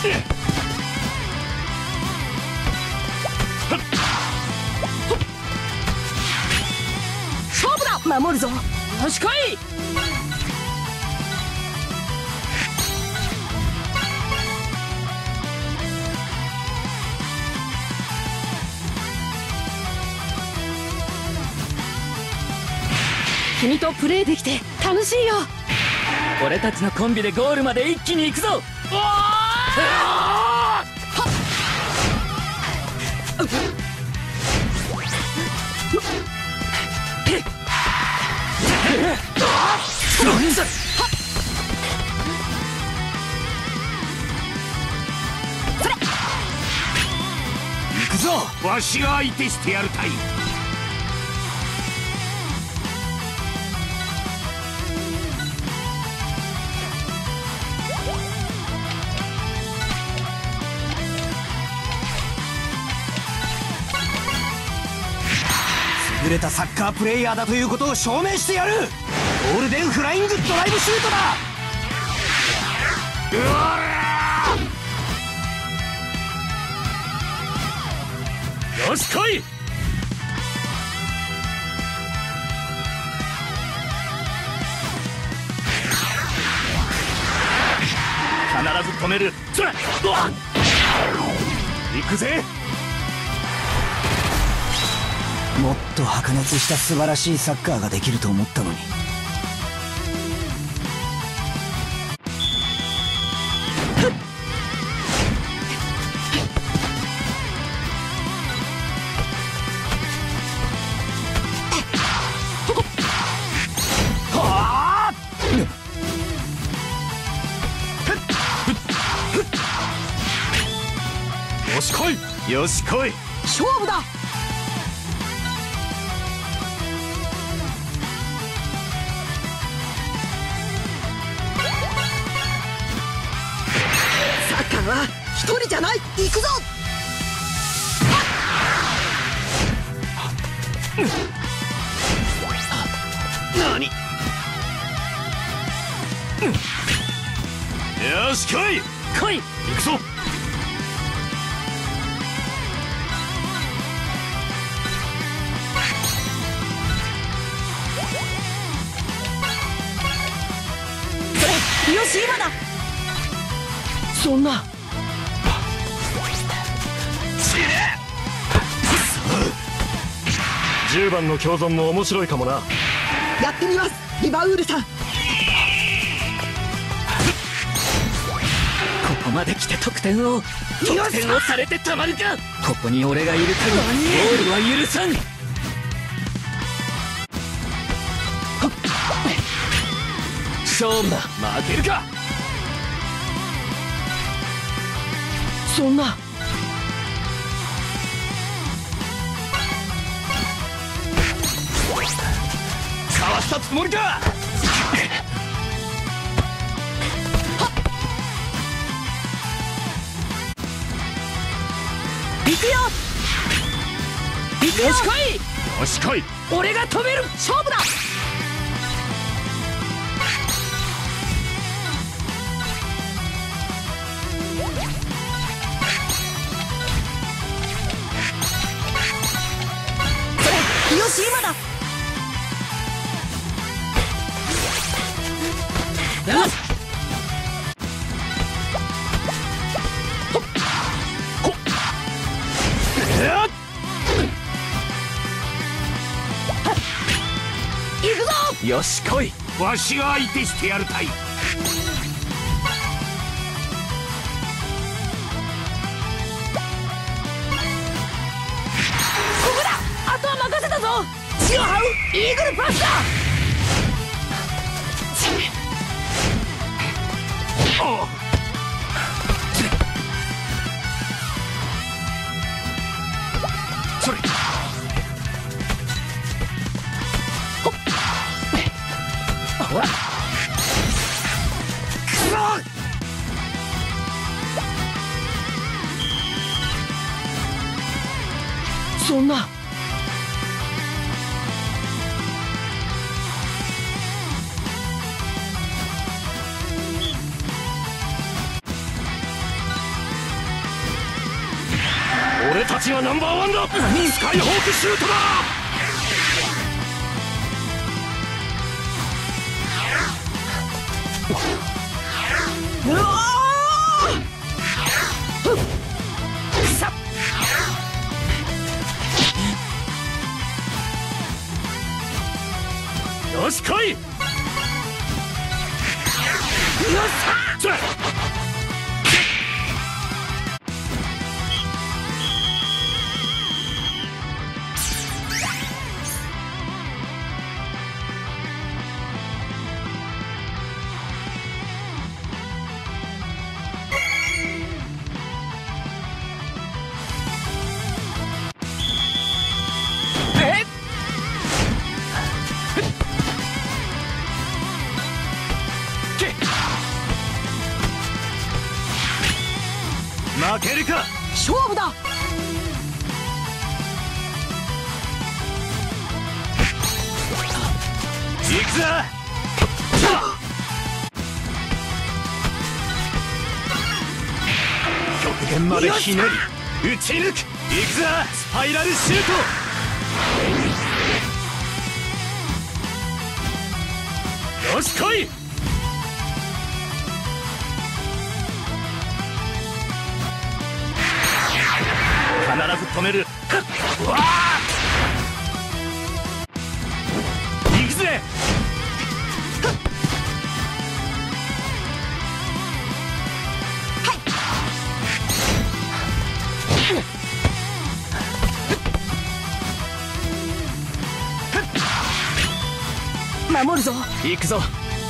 勝負だ。守るぞ。よし来い。君とプレーできて楽しいよ。俺たちのコンビでゴールまで一気に行くぞ。おー！ 行くぞ。わしが相手してやるたい。優れたサッカープレイヤーだということを証明してやる。ゴールデンフライングドライブシュートだ。うわー！よし来い。必ず止める。そら、行くぜ。もっと白熱した素晴らしいサッカーができると思ったのに。よし来い。よし来い。 勝負だ。サッカーは一人じゃない。行くぞ。 何？よし来い。 来い。 行くぞ。 よし今だ。そんな。 10番の共存も面白いかもな。 やってみますリバウールさん。ここまで来て得点をされてたまるか。ここに俺がいる限りゴールは許さん。勝負だ。 負けるか。 そんな。 かわしたつもりか。 行くよ。行くよ。よし来い。 よし来い。 俺が止める。勝負だ。よし今だ。行くぞ。 よし来い。わしが相手してやるたい。 ここだ。あとは任せたぞ。血を這うイーグルパスだ。 それ。 ほら。くそ。そんな。 俺たちがナンバーワンだ。スカイホークシュートだ。うわー！よし来い。よっしゃ！負けるか。 勝負だ。 行くぞ。極限までひねり打ち抜く。行くぞスパイラルシュート。よし来い。必ず止める。うわあ！行くぜ。 守るぞ。 行くぞ。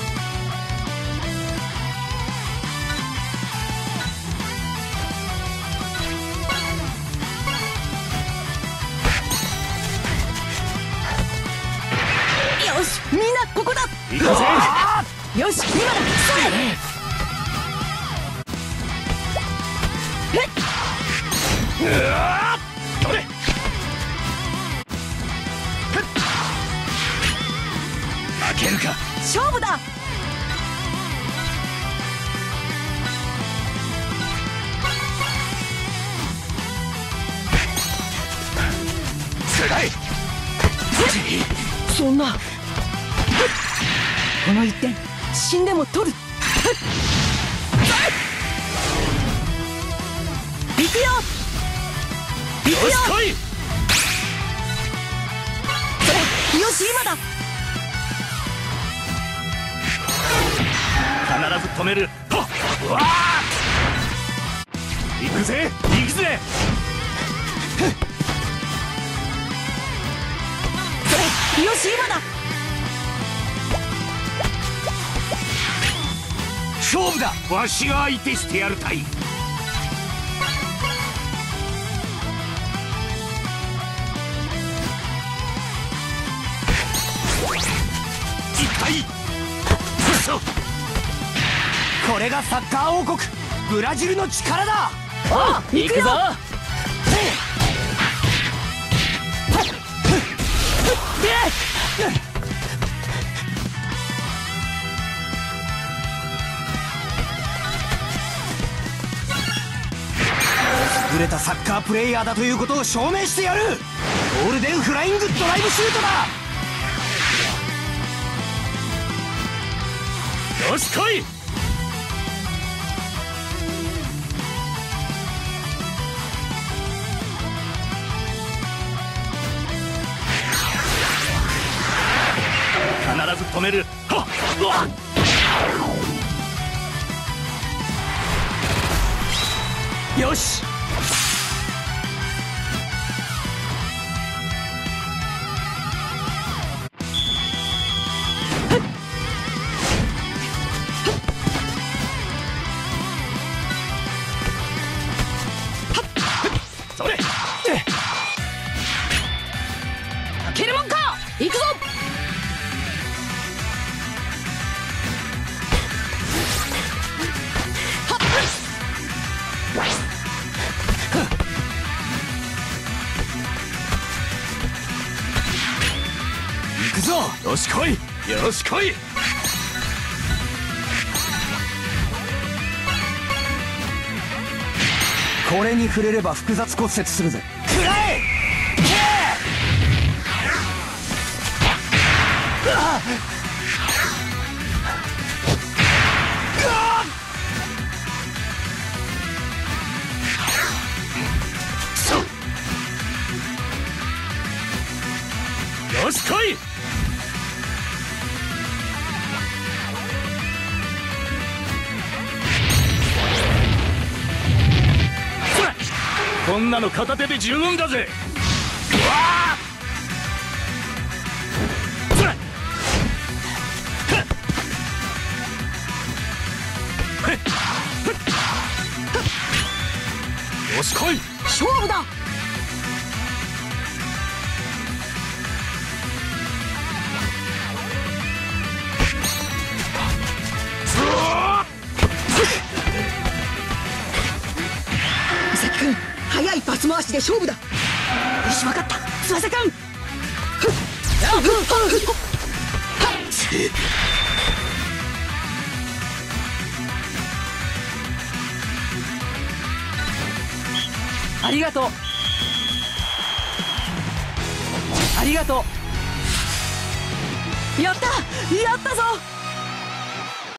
よしみんなここだ。 行くぜ。 よし今だ。そうだ。 うわー！取れ。負けるか。 勝負だ。 つらい。 そんな。この一点死んでも取る。行くよ。行くよ。 よし来い。 よし今だ。 必ず止める。はっ！うわあ！行くぜ行くぜ。 よし今だ。 勝負だ。わしが相手してやるたい。一体これがサッカー王国ブラジルの力だ。 あ行くぞ。 優れたサッカープレイヤーだということを証明してやる。ゴールデンフライングドライブシュートだ。よし来い。必ず止める。はっ！うわっ！よし。それ。 負けるもんか。行くぞ。 行くぞ。よし来い。よし来い。 これに触れれば複雑骨折するぜ。食らえ。 よし来い。こんなの片手で十分だぜ。うわあ。よし来い。 勝負だ。伊崎君、速いパス回しで勝負だ。よし分かった、翼君。ありがとう。ありがとう。やった、やったぞ。